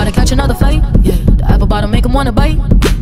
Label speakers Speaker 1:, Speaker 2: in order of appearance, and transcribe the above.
Speaker 1: about to catch another fight. Yeah, the apple bottom make him wanna bite.